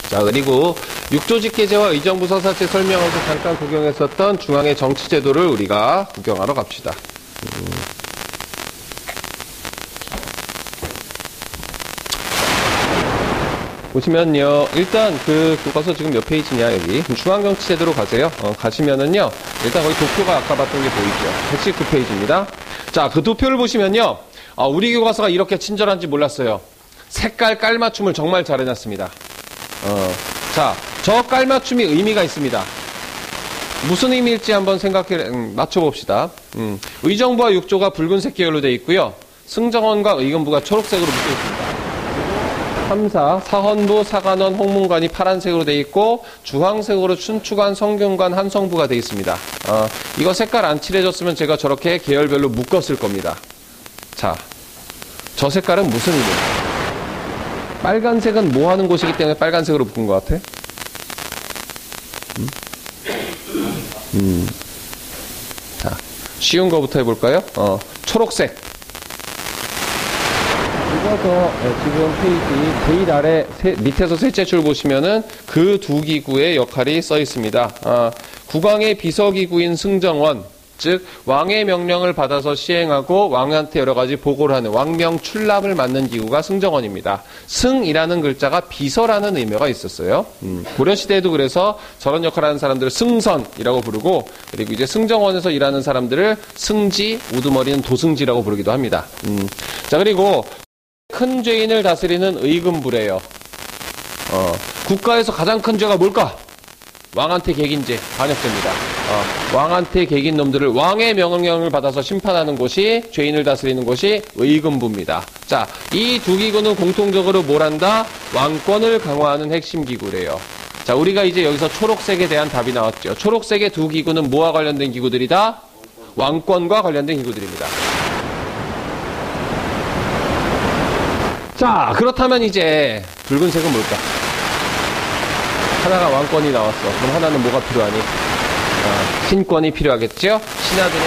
자, 그리고 육조직계제와 의정부 서사체 설명하면서 잠깐 구경했었던 중앙의 정치제도를 우리가 구경하러 갑시다. 보시면요, 일단 그 교과서 지금 몇 페이지냐, 여기 중앙정치제도로 가세요. 가시면은요, 일단 거기 도표가 아까 봤던 게 보이죠. 119페이지입니다. 자, 그 도표를 보시면요, 우리 교과서가 이렇게 친절한지 몰랐어요. 색깔 깔맞춤을 정말 잘 해놨습니다. 자, 저 깔맞춤이 의미가 있습니다. 무슨 의미일지 한번 맞춰봅시다. 의정부와 육조가 붉은색 계열로 되어 있고요. 승정원과 의금부가 초록색으로 묶여 있습니다. 3사, 사헌부, 사관원, 홍문관이 파란색으로 되어 있고 주황색으로 춘추관, 성균관, 한성부가 되어 있습니다. 이거 색깔 안 칠해줬으면 제가 저렇게 계열별로 묶었을 겁니다. 자, 저 색깔은 무슨 의미입니까? 빨간색은 뭐 하는 곳이기 때문에 빨간색으로 묶은 것 같아? 자, 쉬운 거부터 해볼까요? 초록색. 이거서 지금 페이지 제일 아래 밑에서 셋째 줄 보시면은 그 두 기구의 역할이 써 있습니다. 국왕의 비서기구인 승정원, 즉 왕의 명령을 받아서 시행하고 왕한테 여러 가지 보고를 하는 왕명 출납을 맡는 기구가 승정원입니다. 승이라는 글자가 비서라는 의미가 있었어요. 고려시대에도 그래서 저런 역할을 하는 사람들을 승선이라고 부르고, 그리고 이제 승정원에서 일하는 사람들을 승지, 우두머리는 도승지라고 부르기도 합니다. 자, 그리고 큰 죄인을 다스리는 의금부래요. 국가에서 가장 큰 죄가 뭘까? 왕한테 개긴 죄, 반역죄입니다. 왕한테 개긴 놈들을 왕의 명령을 받아서 심판하는 곳이, 죄인을 다스리는 곳이 의금부입니다. 자, 이 두 기구는 공통적으로 뭘 한다? 왕권을 강화하는 핵심 기구래요. 자, 우리가 이제 여기서 초록색에 대한 답이 나왔죠. 초록색의 두 기구는 뭐와 관련된 기구들이다? 왕권과 관련된 기구들입니다. 자, 그렇다면 이제 붉은색은 뭘까? 하나가 왕권이 나왔어. 그럼 하나는 뭐가 필요하니? 신권이 필요하겠죠? 신하들의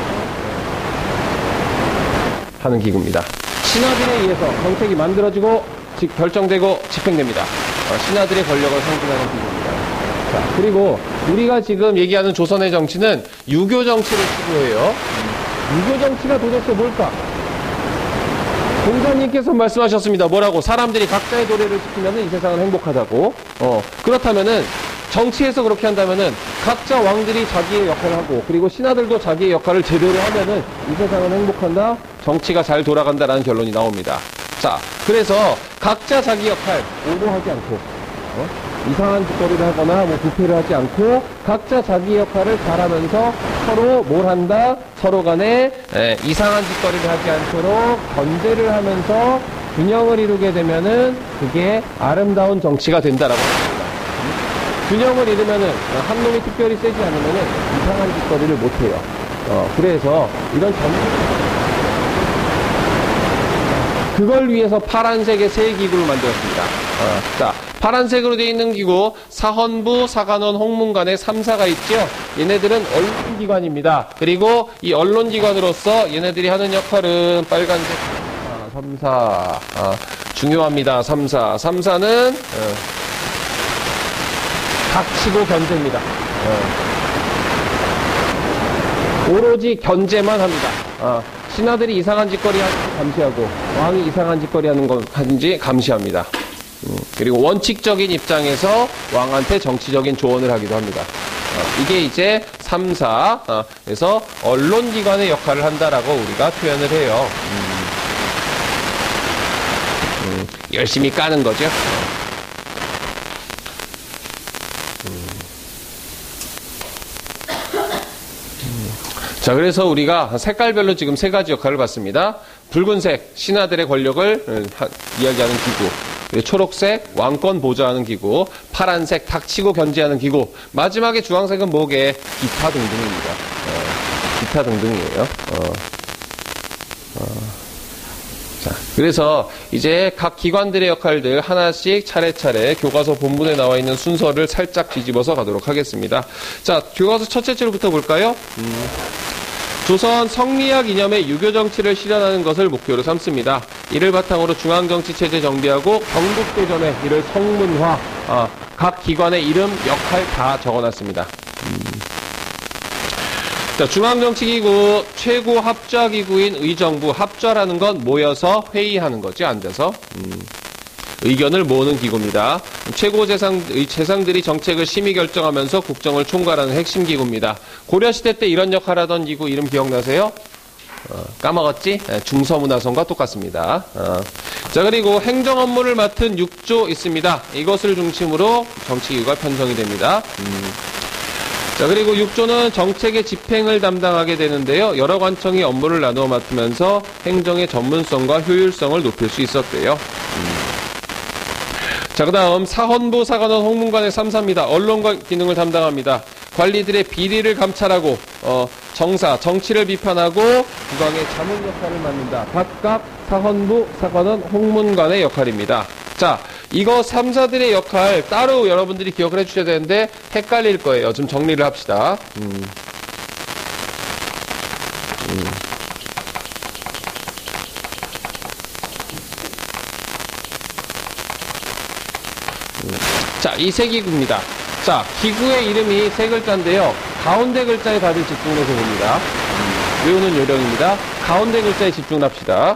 하는 기구입니다. 신하들에 의해서 정책이 만들어지고 결정되고 집행됩니다. 신하들의 권력을 상징하는 기구입니다. 자, 그리고 우리가 지금 얘기하는 조선의 정치는 유교 정치를 추구해요. 유교 정치가 도대체 뭘까? 공자님께서 말씀하셨습니다. 뭐라고? 사람들이 각자의 도래를 지키면 이 세상은 행복하다고. 그렇다면은 정치에서 그렇게 한다면은 각자 왕들이 자기의 역할을 하고, 그리고 신하들도 자기의 역할을 제대로 하면은 이 세상은 행복한다, 정치가 잘 돌아간다라는 결론이 나옵니다. 자, 그래서 각자 자기 역할 오버하지 않고, 이상한 짓거리를 하거나 부패를 하지 않고 각자 자기 역할을 잘하면서 서로 뭘 한다? 서로 간에 이상한 짓거리를 하지 않도록 견제를 하면서 균형을 이루게 되면은 그게 아름다운 정치가 된다라고 합니다. 균형을 이루면은 한 놈이 특별히 세지 않으면은 이상한 짓거리를 못해요. 그래서 이런 그걸 위해서 파란색의 세 기구를 만들었습니다. 자, 파란색으로 되어 있는 기구, 사헌부, 사관원, 홍문관에 3사가 있죠. 얘네들은 언론기관입니다. 그리고 이 언론기관으로서 얘네들이 하는 역할은 빨간색 3사, 중요합니다. 3사. 3사는 닥치고 견제입니다. 오로지 견제만 합니다. 신하들이 이상한 짓거리 하는지 감시하고, 왕이 이상한 짓거리 하는 건 하는지 감시합니다. 그리고 원칙적인 입장에서 왕한테 정치적인 조언을 하기도 합니다. 이게 이제 3사, 그래서 언론기관의 역할을 한다라고 우리가 표현을 해요. 열심히 까는 거죠. 자, 그래서 우리가 색깔별로 지금 세 가지 역할을 봤습니다. 붉은색, 신하들의 권력을 이야기하는 기구. 초록색, 왕권 보좌하는 기구. 파란색, 닥치고 견제하는 기구. 마지막에 주황색은 뭐게? 기타 등등입니다. 기타 등등이에요. 자, 그래서 이제 각 기관들의 역할들 하나씩 차례차례 교과서 본문에 나와 있는 순서를 살짝 뒤집어서 가도록 하겠습니다. 자, 교과서 첫째 줄부터 볼까요? 조선 성리학 이념의 유교 정치를 실현하는 것을 목표로 삼습니다. 이를 바탕으로 중앙정치체제 정비하고 건국대전에 이를 성문화, 각 기관의 이름, 역할 다 적어놨습니다. 자, 중앙정치기구 최고 합좌기구인 의정부, 합좌라는 건 모여서 회의하는 거지, 앉아서. 의견을 모으는 기구입니다. 최고 재상들이 정책을 심의 결정하면서 국정을 총괄하는 핵심 기구입니다. 고려시대 때 이런 역할 하던 기구 이름 기억나세요? 까먹었지? 중서문화선과 똑같습니다. 자, 그리고 행정 업무를 맡은 6조 있습니다. 이것을 중심으로 정치기구가 편성이 됩니다. 자, 그리고 6조는 정책의 집행을 담당하게 되는데요. 여러 관청이 업무를 나누어 맡으면서 행정의 전문성과 효율성을 높일 수 있었대요. 자, 그 다음 사헌부, 사관원, 홍문관의 3사입니다. 언론과 기능을 담당합니다. 관리들의 비리를 감찰하고 정사, 정치를 비판하고 국왕의 자문 역할을 맡는다. 각각 사헌부, 사관원, 홍문관의 역할입니다. 자, 이거 3사들의 역할 따로 여러분들이 기억을 해주셔야 되는데 헷갈릴 거예요. 좀 정리를 합시다. 자, 이 세 기구입니다. 자, 기구의 이름이 세 글자인데요. 가운데 글자에 다들 집중해서 봅니다. 외우는 요령입니다. 가운데 글자에 집중합시다.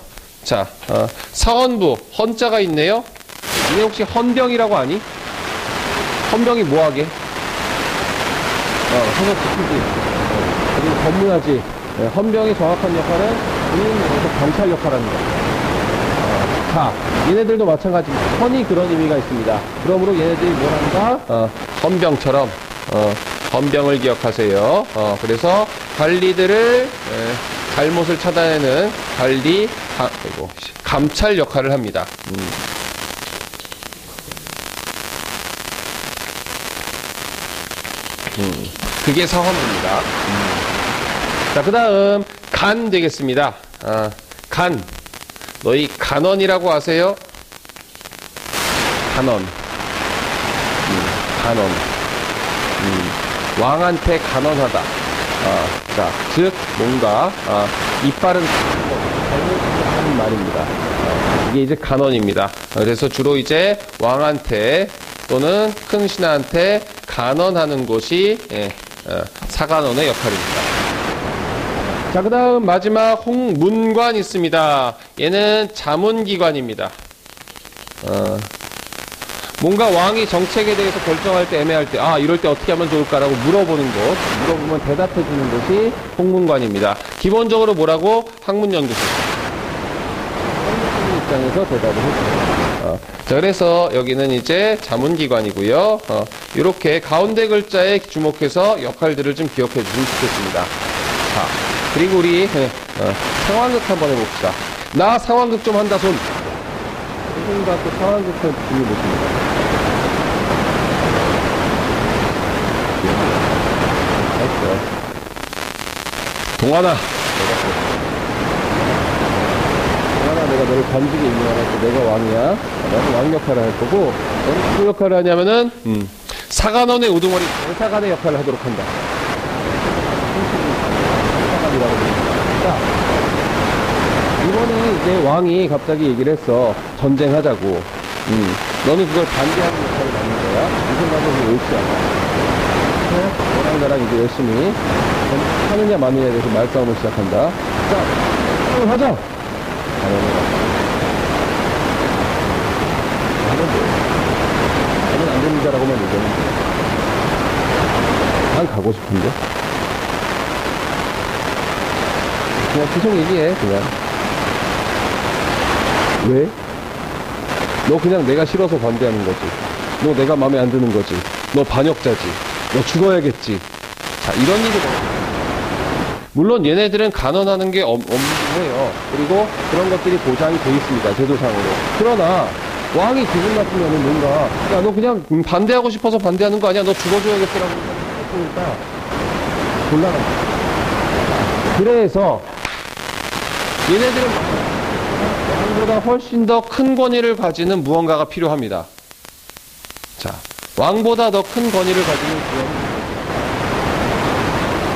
사헌부, 헌자가 있네요. 이게 혹시 헌병이라고 아니? 헌병이 뭐하게? 서서 지키지. 그리고 법문하지. 헌병의 정확한 역할은 군인에서 경찰 역할을 합니다. 자, 얘네들도 마찬가지입니다. 헌이 그런 의미가 있습니다. 그러므로 얘네들이 뭘 한다? 헌병처럼, 헌병을 기억하세요. 그래서 관리들을, 잘못을 차단하는 관리, 감찰 역할을 합니다. 그게 사헌부입니다. 자, 그 다음, 간 되겠습니다. 간. 너희 간언이라고 아세요? 간언. 간언. 왕한테 간언하다. 자, 즉, 뭔가, 이빨은 잘못하는 말입니다. 이게 이제 간언입니다. 그래서 주로 이제 왕한테 또는 큰 신하한테 간언하는 것이, 사간언의 역할입니다. 자, 그 다음 마지막 홍문관 있습니다. 얘는 자문기관입니다. 뭔가 왕이 정책에 대해서 결정할 때 애매할 때 이럴 때 어떻게 하면 좋을까라고 물어보는 것, 물어보면 대답해 주는 것이 홍문관입니다. 기본적으로 뭐라고? 학문연구소. 학문연구소 입장에서 대답을 해줍니다. 자, 그래서 여기는 이제 자문기관이고요. 이렇게 가운데 글자에 주목해서 역할들을 좀 기억해 주시면 좋겠습니다. 자, 그리고 우리 상황극 한번 해봅시다. 나 상황극 좀 한다 손. 선생님과 또 상황극 준비 못합니다. 동환아, 내가 너를 관직에 임명할 때 내가 왕이야. 나는 왕 역할을 할 거고, 너는 무슨 역할을 하냐면은 사관원의 우두머리 대사관의 역할을 하도록 한다. 자, 이번에 이제 왕이 갑자기 얘기를 했어. 전쟁하자고. 너는 그걸 반대하는 역할을 맡는 거야. 이 생각은 옳지 않아. 너랑 나랑 이제 열심히 하느냐 마느냐에 대해서 말싸움을 시작한다. 자, 하자. 나는 안 됩니다라고만 얘기하는데. 난 가고 싶은데. 그냥 계속 얘기해, 그냥. 왜? 너 그냥 내가 싫어서 반대하는 거지. 너 내가 마음에 안 드는 거지. 너 반역자지. 너 죽어야겠지. 자, 이런 일이 물론 얘네들은 간언하는 게 없는 거예요. 그리고 그런 것들이 보장이 돼 있습니다. 제도상으로. 그러나 왕이 기분 나쁘면은 뭔가 야, 너 그냥 반대하고 싶어서 반대하는 거 아니야? 너 죽어줘야겠다라고 했으니까 곤란합니다. 그래서 얘네들은 왕보다 훨씬 더 큰 권위를 가지는 무언가가 필요합니다. 자, 왕보다 더 큰 권위를 가지는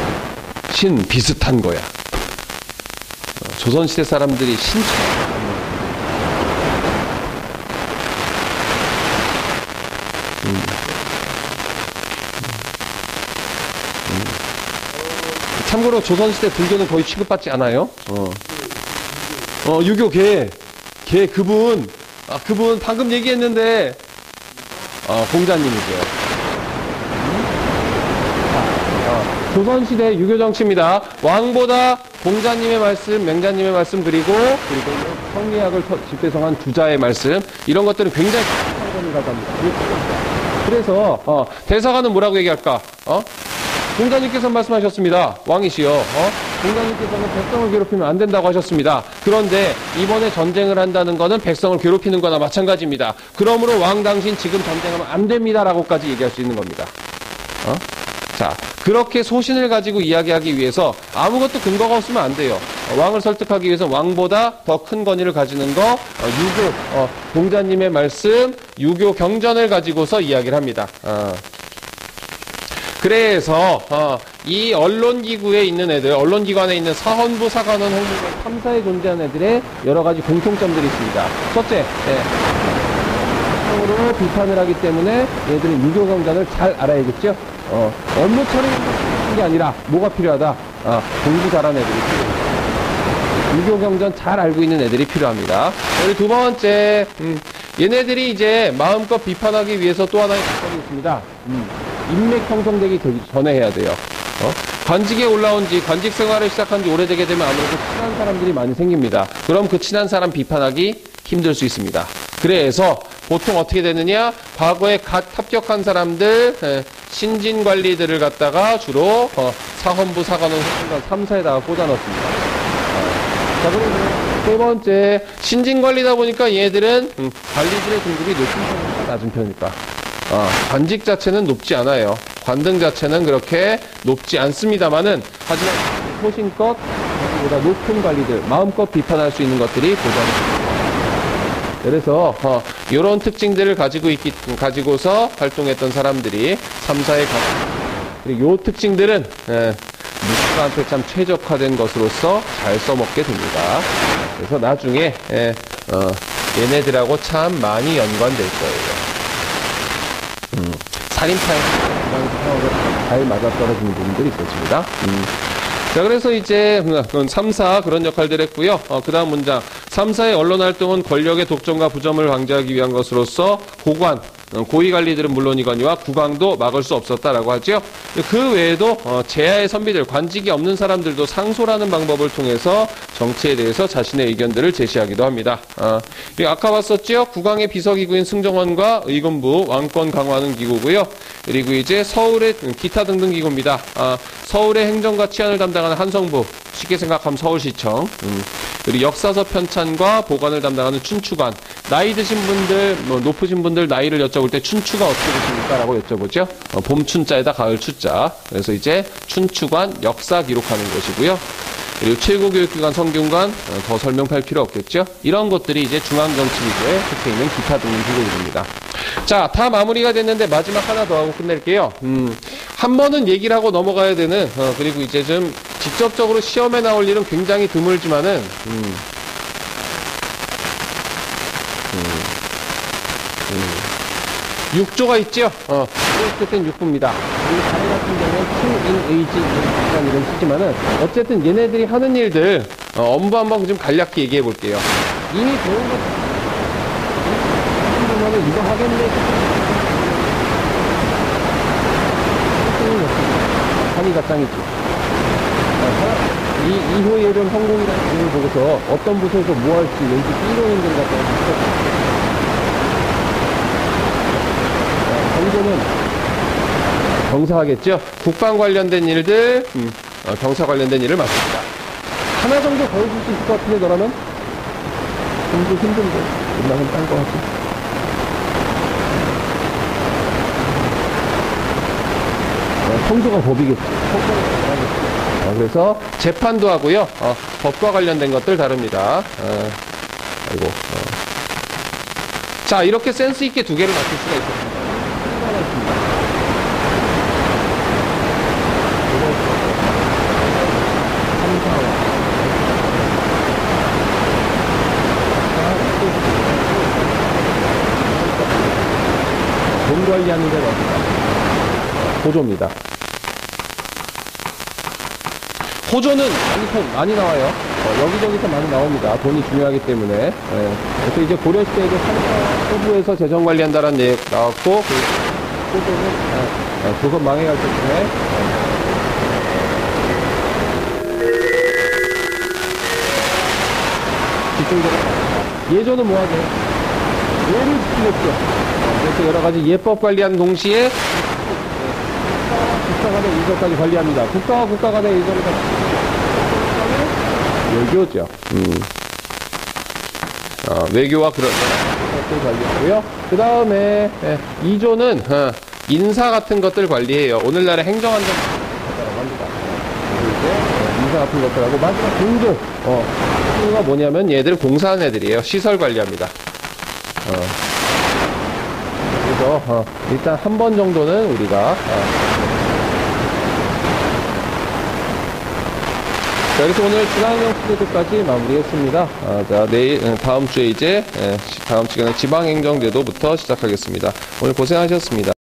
신 비슷한 거야. 조선시대 사람들이 신처럼 참고로 조선시대 불교는 거의 취급받지 않아요. 유교 그분 방금 얘기했는데, 공자님이죠. 조선시대 유교 정치입니다. 왕보다 공자님의 말씀, 맹자님의 말씀, 그리고 성리학을 집대성한 주자의 말씀, 이런 것들은 굉장히 상관을 가져갑니다. 그래서 대사관은 뭐라고 얘기할까? 공자님께서 말씀하셨습니다. 왕이시여. 공자님께서는 백성을 괴롭히면 안 된다고 하셨습니다. 그런데 이번에 전쟁을 한다는 거는 백성을 괴롭히는 거나 마찬가지입니다. 그러므로 왕 당신 지금 전쟁하면 안 됩니다라고까지 얘기할 수 있는 겁니다. 자, 그렇게 소신을 가지고 이야기하기 위해서 아무것도 근거가 없으면 안 돼요. 왕을 설득하기 위해서 왕보다 더 큰 권위를 가지는 거, 유교, 공자님의 말씀, 유교 경전을 가지고서 이야기를 합니다. 그래서 이 언론기구에 있는 애들, 언론기관에 있는 사헌부, 사관원, 행정관 3사에 존재하는 애들의 여러 가지 공통점들이 있습니다. 첫째, 으로 비판을 하기 때문에 얘들은 유교 경전을 잘 알아야겠죠. 업무 처리하는 게 아니라 뭐가 필요하다? 공부 잘하는 애들이 필요합니다. 유교 경전 잘 알고 있는 애들이 필요합니다. 그리고 두 번째, 얘네들이 이제 마음껏 비판하기 위해서 또 하나의 조건이 있습니다. 인맥 형성되기 전에 해야 돼요. 관직에 올라온 지, 관직 생활을 시작한 지 오래되게 되면 아무래도 친한 사람들이 많이 생깁니다. 그럼 그 친한 사람 비판하기 힘들 수 있습니다. 그래서 보통 어떻게 되느냐? 과거에 갓 합격한 사람들, 신진 관리들을 갖다가 주로 사헌부, 사관원, 행정관 3사에다가 꽂아 넣습니다. 자, 그리고 세 번째, 신진 관리다 보니까 얘들은 관리들의 등급이 높은 편이니까 낮은 편이니까. 관직 자체는 높지 않아요. 관등 자체는 그렇게 높지 않습니다만은, 하지만 소신껏 보다 높은 관리들, 마음껏 비판할 수 있는 것들이 보장됩니다. 그래서 이런 특징들을 가지고서 활동했던 사람들이 3사에 그리고 이 특징들은 누군가한테 참 최적화된 것으로서 잘 써먹게 됩니다. 그래서 나중에 얘네들하고 참 많이 연관될 거예요. 살인파에 잘 맞아떨어지는 부분들이 있었습니다. 자, 그래서 이제 3사 그런 역할들을 했고요. 그 다음 문장. 3사의 언론 활동은 권력의 독점과 부점을 방지하기 위한 것으로서 고관, 고위관리들은 물론이거니와 국왕도 막을 수 없었다라고 하죠. 그 외에도 제야의 선비들, 관직이 없는 사람들도 상소라는 방법을 통해서 정치에 대해서 자신의 의견들을 제시하기도 합니다. 아까 봤었죠? 국왕의 비서기구인 승정원과 의금부, 왕권 강화하는 기구고요. 그리고 이제 서울의 기타 등등 기구입니다. 서울의 행정과 치안을 담당하는 한성부, 쉽게 생각하면 서울시청, 그리고 역사서 편찬과 보관을 담당하는 춘추관, 나이 드신 분들, 높으신 분들 나이를 여쭤볼 때 춘추가 어떻게 되십니까? 라고 여쭤보죠. 봄 춘자에다 가을 추자. 그래서 이제 춘추관 역사 기록하는 것이고요. 그리고 최고교육기관 성균관, 더 설명할 필요 없겠죠. 이런 것들이 이제 중앙정치기구에 속해 있는 기타 등등 기구들입니다. 자, 다 마무리가 됐는데 마지막 하나 더 하고 끝낼게요. 한 번은 얘기를 하고 넘어가야 되는, 그리고 이제 좀 직접적으로 시험에 나올 일은 굉장히 드물지만은, 6조가 있죠? 어쨌든 6부입니다. 이 다른 같은 경우는 Q-in-Ag 이런 쓰지만은, 어쨌든 얘네들이 하는 일들, 업무 한번 좀 간략히 얘기해 볼게요. 이미 배운 것, 보면은 이거 하겠네. 한이가 짱이지. 이호의 이름 성공이라는 기능을 보고서 어떤 부서에서 뭐 할지 왠지 B로인들 같다고 정도는 경사 하겠죠. 국방 관련된 일들, 경사 관련된 일을 맡습니다. 하나 정도 더 해줄 수 있을 것 같은데, 너라면? 좀 힘든데. 금방은 딴 것 같지. 성조가 법이겠지. 그래서 재판도 하고요. 법과 관련된 것들 다릅니다. 자, 이렇게 센스 있게 두 개를 맞출 수가 있습니다. 돈 관리하는 데가 어디다? 호조입니다. 호조는 많이 나와요. 여기저기서 많이 나옵니다. 돈이 중요하기 때문에. 그래서 이제 고려시대에도 상부에서 재정 관리한다는 얘기 나왔고, 그 호조는 조선 망해갈 때쯤에 예조는 뭐하게? 예를 지키겠죠. 그래서 여러가지 예법 관리하는 동시에 국가 간의 일정까지 관리합니다. 국가와 국가 간의 일정을 외교죠. 외교와 그런 것들 관리하고요. 그 다음에 2조는 인사 같은 것들 관리해요. 오늘날의 행정안전 합니다. 인사 같은 것들 하고 마지막 공조. 공조가 뭐냐면 얘들 공사하는 애들이에요. 시설 관리합니다. 그래서 일단 한 번 정도는 우리가 자, 그래서 오늘 중앙형 시제도까지 마무리했습니다. 자, 다음 주에 이제 다음 시간에 지방행정제도부터 시작하겠습니다. 오늘 고생하셨습니다.